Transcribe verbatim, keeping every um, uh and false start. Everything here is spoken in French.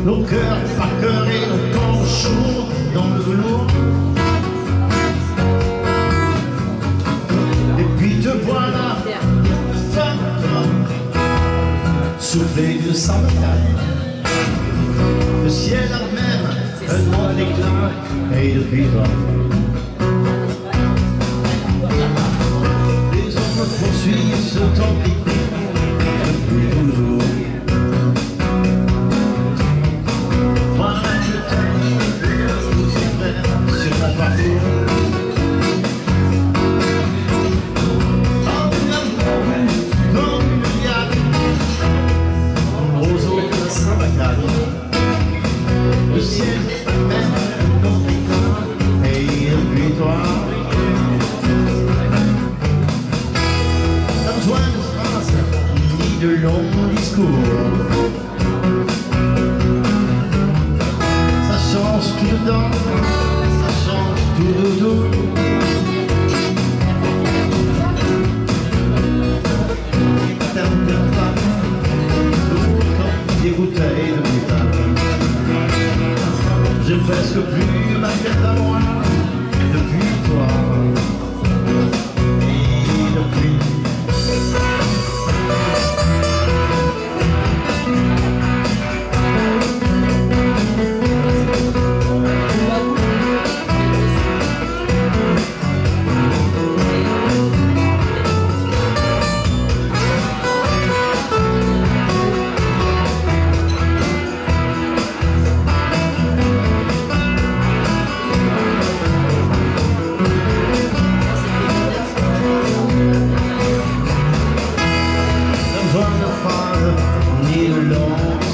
nos cœurs par cœur et nos corps chauds dans le velours. Et puis te voilà, femme, soufflé de sa bataille. Le ciel a même un droit d'éclat et de vivre. Les hommes poursuivent ce temps qui court depuis toujours. Voilà le temps sur mon parcours. Comme l'amour, comme une myriade, aux autres Saint-Bacall. Le ciel même dans tes corps et puis toi. Pas besoin de phrases ni de longs discours. Ça change tout dedans, ça change tout autour. T'aimes pas l'eau comme des bouteilles de métal. J'ai presque plus ma tête à moi depuis toi. Et depuis ni le long